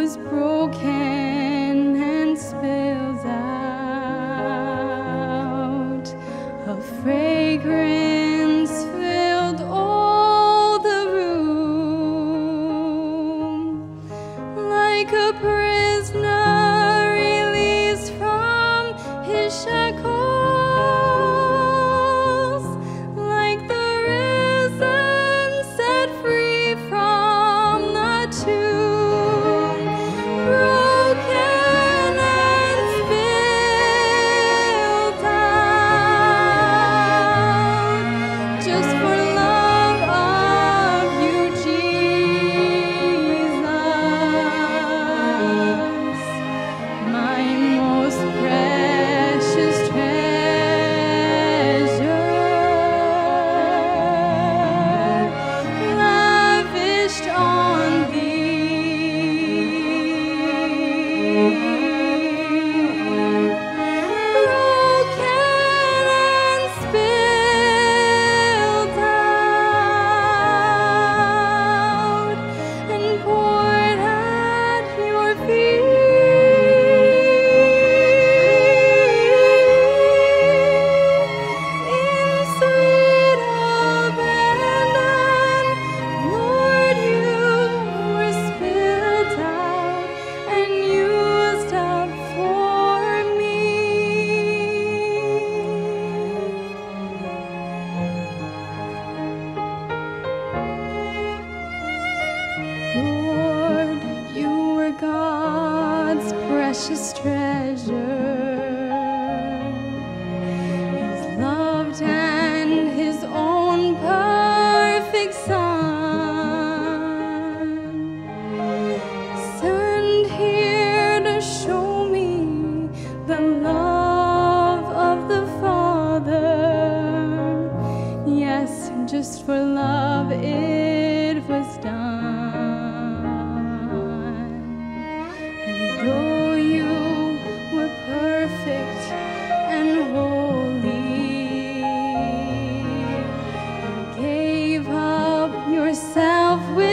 was broken and spilled out. A fragrance filled all the room, like a prisoner released from his shackles, like the risen set free from the tomb, broken and spilled out, just for love of you, Jesus, my most precious treasure, lavished on thee, broken and spilled out, and poured at your feet in sweet abandon. Lord, you were spilled out and used up for me. Lord, you were God's precious treasure, His loved and His own perfect Son, sent here to show me the love of the Father. Yes, just for love it was done. And though you were perfect and holy, you gave up yourself with